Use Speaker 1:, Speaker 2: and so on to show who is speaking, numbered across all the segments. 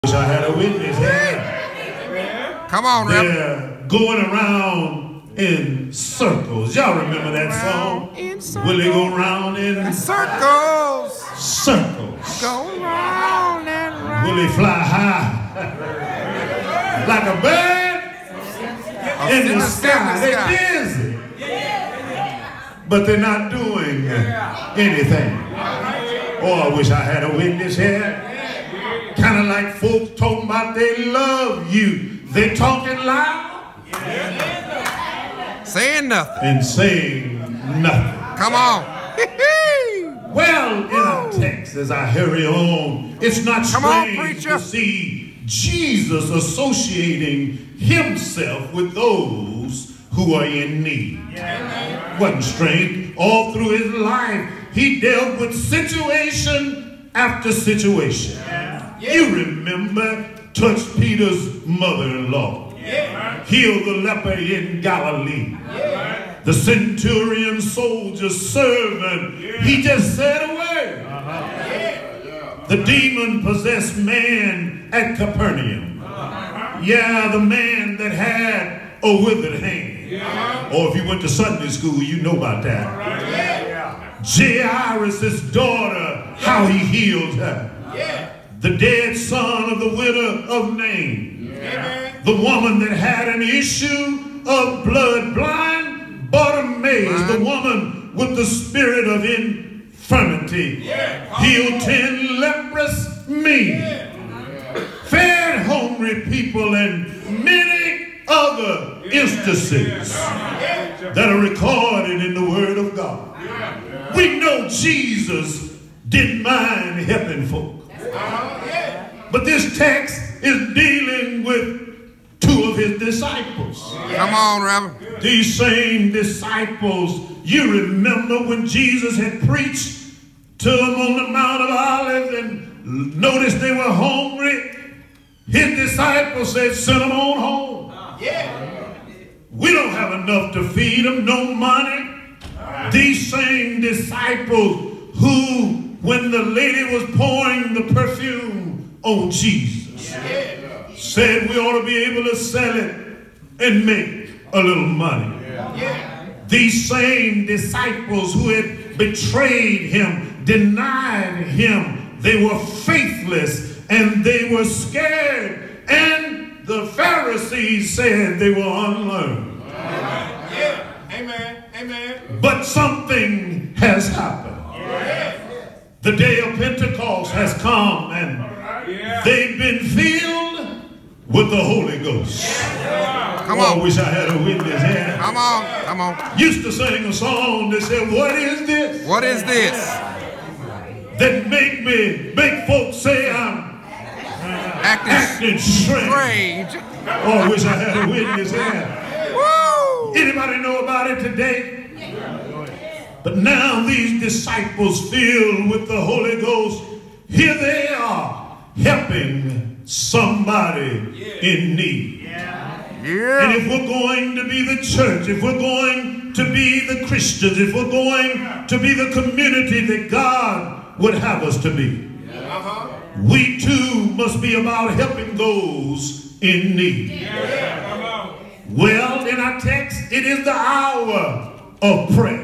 Speaker 1: Wish I had a witness here.
Speaker 2: Come on,
Speaker 1: they're going around in circles. Y'all remember that song? Will they go round in
Speaker 2: circles?
Speaker 1: Circles.
Speaker 2: Go round and round.
Speaker 1: Will they fly high like a bird in the sky? They're busy, but they're not doing anything. Oh, I wish I had a witness here. Kind of like folks talking about they love you. They talking loud.
Speaker 2: Saying nothing.
Speaker 1: And saying nothing.
Speaker 2: Come on.
Speaker 1: Well, in our text, as I hurry on, it's not strange to see Jesus associating himself with those who are in need. Wasn't strange. All through his life, he dealt with situation after situation. You remember, touched Peter's mother-in-law, healed the leper in Galilee, the centurion soldier's servant, he just said a word. The demon-possessed man at Capernaum, the man that had a withered hand. Or if you went to Sunday school, you know about that. Jairus' daughter, how he healed her. The dead son of the widow of Nain. The woman that had an issue of blood, blind Bartimaeus, the woman with the spirit of infirmity, healed 10 leprous men, fed hungry people, and many other instances that are recorded in the Word of God. We know Jesus didn't mind helping folk. But this text is dealing with 2 of his disciples.
Speaker 2: Come on, Reverend.
Speaker 1: These same disciples, you remember when Jesus had preached to them on the Mount of Olives and noticed they were hungry. His disciples said, send them on home. We don't have enough to feed them, no money. These same disciples who, when the lady was pouring the perfume on Jesus, said we ought to be able to sell it and make a little money. These same disciples who had betrayed him, denied him, they were faithless and they were scared, and the Pharisees said they were unlearned. Amen. But something has happened. The day of Pentecost has come and they've been filled with the Holy Ghost.
Speaker 2: Come on.
Speaker 1: I wish I had a witness here.
Speaker 2: Come on.
Speaker 1: Used to sing a song that said, what is this?
Speaker 2: What is this?
Speaker 1: That make folks say I'm acting strange. Oh, I wish I had a witness here.
Speaker 2: Woo!
Speaker 1: Anybody know about it today? But now these disciples filled with the Holy Ghost, here they are helping somebody in need. And if we're going to be the church, if we're going to be the Christians, if we're going to be the community that God would have us to be, we too must be about helping those in need. Well, in our text, it is the hour of prayer.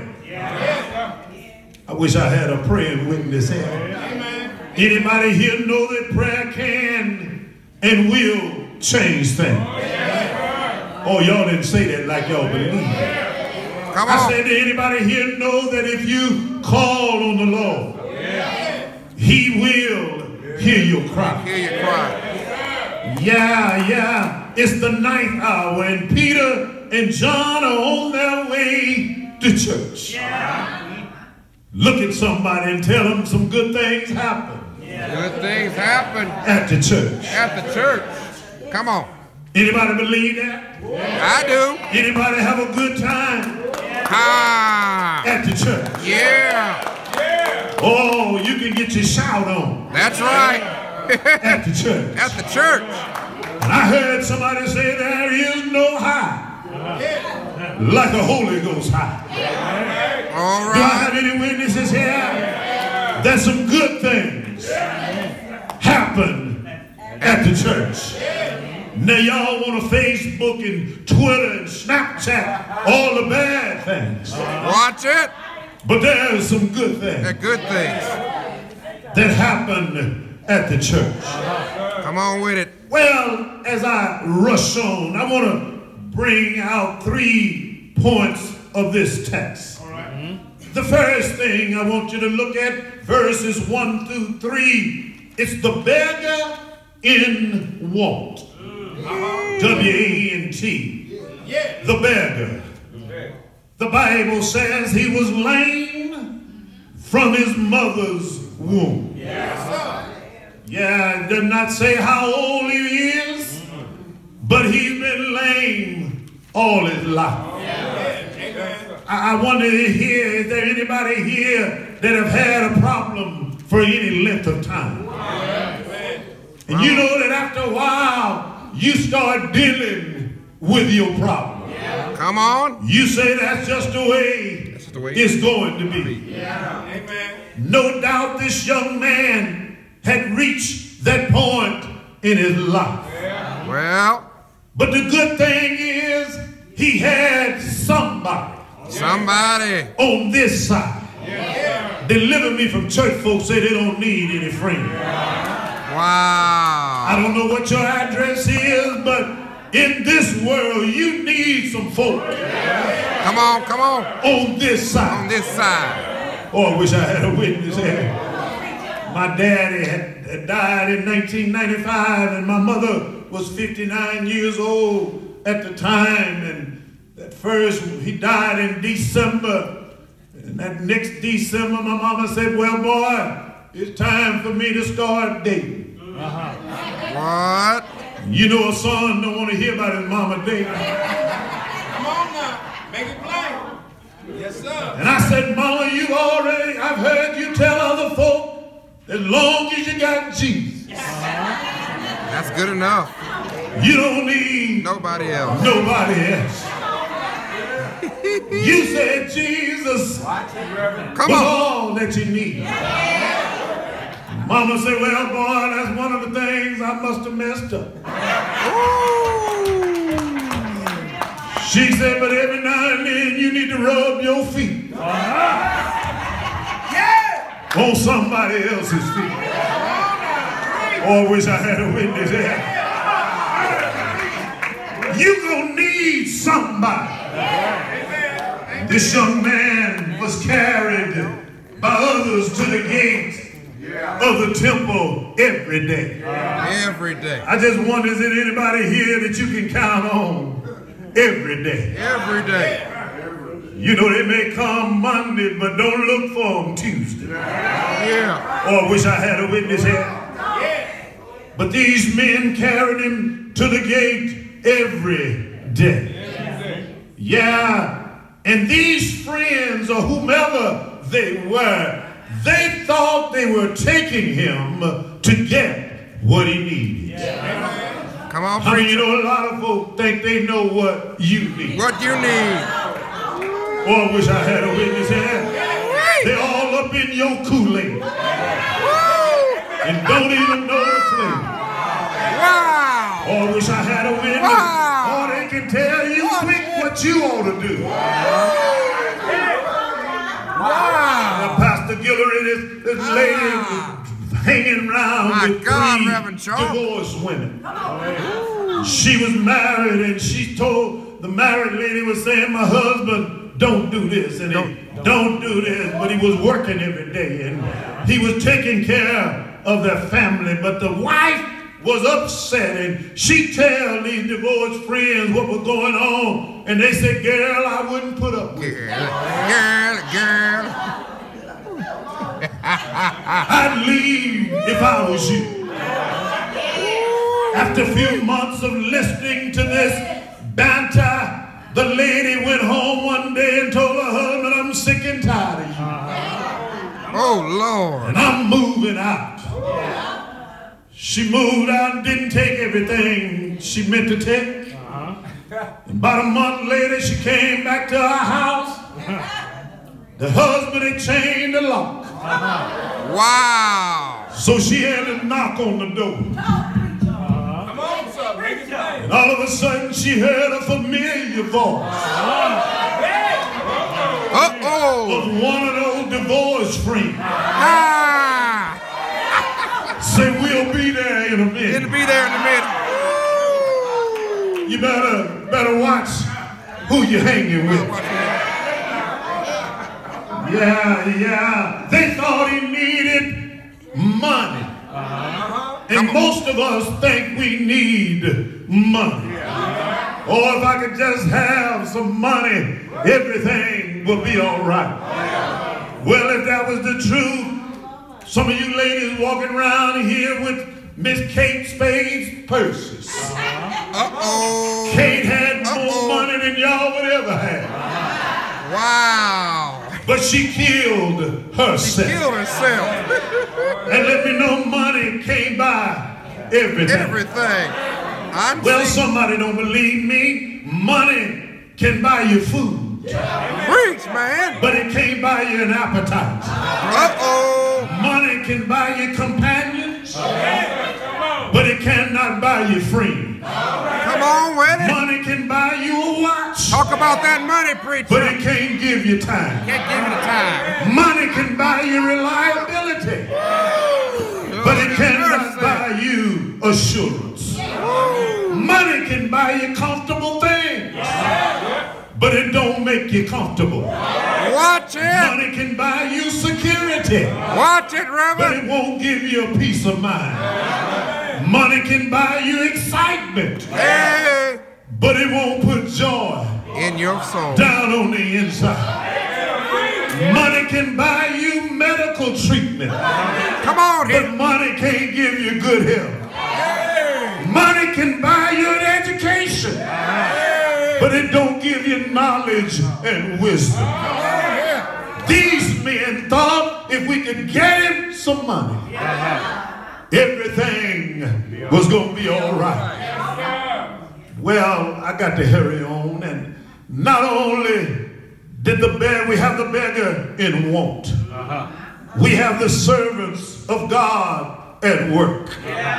Speaker 1: I wish I had a praying witness here. Anybody here know that prayer can and will change things? Oh, y'all didn't say that like y'all believe.
Speaker 2: Come on.
Speaker 1: I said, did anybody here know that if you call on the Lord, he will hear your cry?
Speaker 2: Hear your cry.
Speaker 1: It's the 9th hour and Peter and John are on their way to church. Look at somebody and tell them some good things happen.
Speaker 2: Good things happen
Speaker 1: at the church.
Speaker 2: At the church. Come on.
Speaker 1: Anybody believe that?
Speaker 2: I do.
Speaker 1: Anybody have a good time at the church?
Speaker 2: Yeah.
Speaker 1: Oh, you can get your shout on.
Speaker 2: That's right.
Speaker 1: At the church.
Speaker 2: At the church.
Speaker 1: And I heard somebody say there is no high like a Holy Ghost high.
Speaker 2: All right.
Speaker 1: Do I have any witnesses here? That some good things happen at the church. Now y'all want to Facebook and Twitter and Snapchat all the bad things.
Speaker 2: Watch it.
Speaker 1: But there's some good things.
Speaker 2: They're good things
Speaker 1: that happened at the church.
Speaker 2: Come on with it.
Speaker 1: Well, as I rush on, I want to bring out 3 points of this text. All right. The first thing I want you to look at, verses 1 through 3, it's the beggar in want. W-A-N-T. Yeah. The beggar. The Bible says he was lame from his mother's womb. Yeah, it does not say how old he is, but he's been lame all his life. I wonder here, is there anybody here that have had a problem for any length of time? And you know that after a while, you start dealing with your problem.
Speaker 2: Come on.
Speaker 1: You say that's just the way it's going to be. No doubt this young man had reached that point in his life.
Speaker 2: Well,
Speaker 1: but the good thing is he had somebody on this side. Deliver me from church folks say they don't need any friends.
Speaker 2: Wow.
Speaker 1: I don't know what your address is, but in this world you need some folk.
Speaker 2: Come on, come on.
Speaker 1: On this side.
Speaker 2: On this side.
Speaker 1: Oh, I wish I had a witness here. My daddy had died in 1995, and my mother was 59 years old at the time. And at first, he died in December. And that next December, my mama said, well, boy, it's time for me to start dating.
Speaker 2: What?
Speaker 1: You know a son don't want to hear about his mama dating.
Speaker 3: Come on now. Make it plain. Yes, sir.
Speaker 1: And I said, Mama, I've heard you tell other folk, as long as you got Jesus.
Speaker 2: That's good enough.
Speaker 1: You don't need
Speaker 2: nobody else.
Speaker 1: Nobody else. You said Jesus was all that you need. Mama said, well, boy, that's one of the things I must have messed up. She said, but every now and then you need to rub your feet on somebody else's feet. Oh, I wish I had a witness here. You're going to need somebody. This young man was carried by others to the gate of the temple every day.
Speaker 2: Every day.
Speaker 1: I just wonder, is there anybody here that you can count on every day?
Speaker 2: Every day.
Speaker 1: You know, they may come Monday, but don't look for them Tuesday.
Speaker 2: Yeah.
Speaker 1: Oh, I wish I had a witness here. But these men carried him to the gate every day. Yeah. And these friends, or whomever they were, they thought they were taking him to get what he needed.
Speaker 2: Come on,
Speaker 1: I mean, you know, a lot of folks think they know what you need.
Speaker 2: What you need.
Speaker 1: Oh, I wish I had a witness here. They're all up in your Kool-Aid and don't even know the flavor.
Speaker 2: Wow.
Speaker 1: Oh, I wish I had a witness.
Speaker 2: Wow.
Speaker 1: Oh, they can tell you quick what you ought to do.
Speaker 2: Wow.
Speaker 1: Now, Pastor Guillory, this lady hanging around with three divorced women. She was married, and she told the married lady was saying, my husband, don't do this, and don't do this, but he was working every day, and he was taking care of their family, but the wife was upset, and she tell these divorced friends what was going on, and they said, girl, I wouldn't put up with it.
Speaker 2: Girl.
Speaker 1: I'd leave if I was you. After a few months of listening to this banter, the lady went home one day and told her husband, I'm sick and tired of you.
Speaker 2: Oh, Lord.
Speaker 1: And I'm moving out. She moved out and didn't take everything she meant to take. About a month later, she came back to our house. The husband had chained the lock.
Speaker 2: Wow.
Speaker 1: So she had to knock on the door. of a sudden she heard a familiar voice.
Speaker 2: Uh-oh.
Speaker 1: Of one of those divorce friends.
Speaker 2: Ah.
Speaker 1: Say, we'll be there in a minute.
Speaker 2: It'll be there in a minute.
Speaker 1: You better watch who you're hanging with. Yeah. They thought he needed money. And most of us think we need money. Or if I could just have some money, everything will be all right. Well, if that was the truth, some of you ladies walking around here with Miss Kate Spade's purses.
Speaker 2: Uh-oh.
Speaker 1: Kate had more money than y'all would ever have.
Speaker 2: Wow.
Speaker 1: But she killed herself.
Speaker 2: She killed herself.
Speaker 1: And let me know money came by everything.
Speaker 2: Everything.
Speaker 1: Well, somebody don't believe me. Money can buy you food.
Speaker 2: Preach, man.
Speaker 1: But it can't buy you an appetite.
Speaker 2: Uh-oh.
Speaker 1: Money can buy you companions. But it cannot buy you friends.
Speaker 2: Come on with it.
Speaker 1: Money can buy you a watch.
Speaker 2: Talk about that money, preacher.
Speaker 1: But it can't give you time.
Speaker 2: Can't give it a time.
Speaker 1: Money can buy you reliability. But it cannot buy you assurance. Money can buy you comfortable things. But it don't make you comfortable.
Speaker 2: Watch it.
Speaker 1: Money can buy you security.
Speaker 2: Watch it,
Speaker 1: But
Speaker 2: Reverend.
Speaker 1: it won't give you a peace of mind. Money can buy you excitement.
Speaker 2: Hey.
Speaker 1: But it won't put joy
Speaker 2: In your soul.
Speaker 1: down on the inside. Money can buy you medical treatment.
Speaker 2: Come on
Speaker 1: But
Speaker 2: here.
Speaker 1: money can't give you good health. Money can buy you an education. But it don't give you knowledge and wisdom. These men thought if we could get him some money, everything was going to be all right. Well, I got to hurry on, and not only did we have the beggar in want, we have the servants of God at work.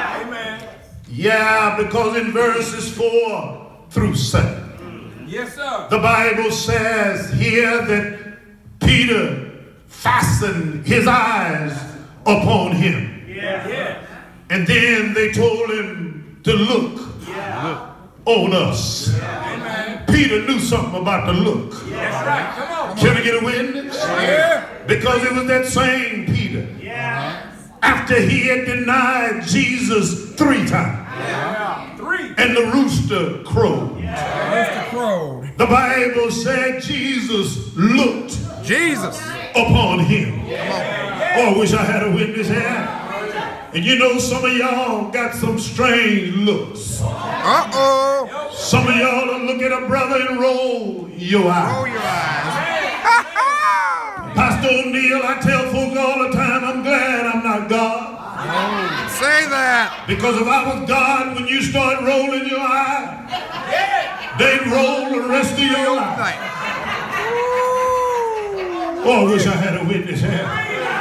Speaker 1: Yeah, because in verses 4 through 7,
Speaker 3: Yes, sir.
Speaker 1: the Bible says here that Peter fastened his eyes upon him.
Speaker 3: Yeah.
Speaker 1: And then they told him to look on us.
Speaker 3: Amen.
Speaker 1: Peter knew something about the look.
Speaker 3: That's right. Come on.
Speaker 1: Can I get a witness?
Speaker 3: Yeah.
Speaker 1: Because it was that same Peter. After he had denied Jesus 3 times.
Speaker 3: Yeah. 3.
Speaker 1: And the rooster crowed.
Speaker 2: Mr. Crow.
Speaker 1: The Bible said Jesus looked
Speaker 2: Jesus.
Speaker 1: upon him. Oh, I wish I had a witness here. And you know, some of y'all got some strange looks.
Speaker 2: Uh-oh.
Speaker 1: Some of y'all will look at a brother and roll your
Speaker 2: Roll
Speaker 1: eyes.
Speaker 2: your eyes.
Speaker 1: Pastor O'Neill, I tell folks all the time, I'm glad I'm not God.
Speaker 2: Say that.
Speaker 1: Because if I was God, when you start rolling your eye, they'd roll the rest of your life. Oh, I wish I had a witness here.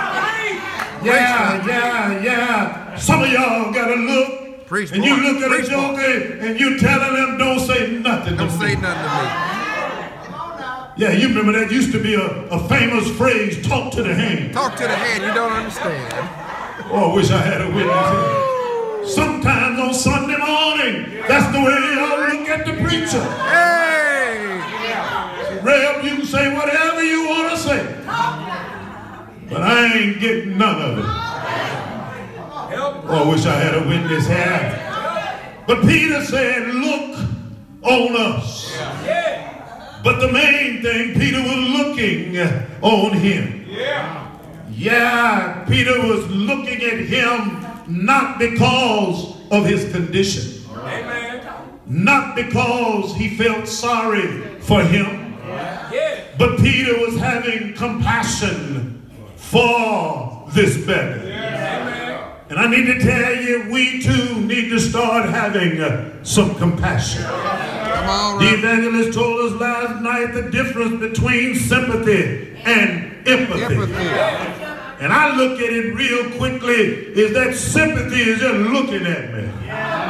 Speaker 1: Yeah. Some of y'all got to look,
Speaker 2: Preach,
Speaker 1: and you
Speaker 2: boy.
Speaker 1: look at a
Speaker 2: Preach, boy.
Speaker 1: joker, and you telling them, don't say nothing to
Speaker 2: Don't say
Speaker 1: me.
Speaker 2: nothing to me.
Speaker 1: Yeah, you remember that used to be a famous phrase, talk to the hand.
Speaker 2: Talk to the hand. You don't understand.
Speaker 1: Oh, I wish I had a witness here. Sometimes on Sunday morning, that's the way y'all look at the preacher.
Speaker 2: Hey.
Speaker 1: Rev, you can say whatever you want to say. But I ain't getting none of it. Oh, I wish I had a witness here. But Peter said, look on us. But the main thing, Peter was looking on him. Yeah, Peter was looking at him not because of his condition. Not because he felt sorry for him. But Peter was having compassion for this beggar. And I need to tell you, we too need to start having some compassion.
Speaker 2: Come on,
Speaker 1: The
Speaker 2: Reverend.
Speaker 1: evangelist told us last night the difference between sympathy and empathy.
Speaker 2: Empathy.
Speaker 1: And I look at it real quickly, is that sympathy is just looking at me.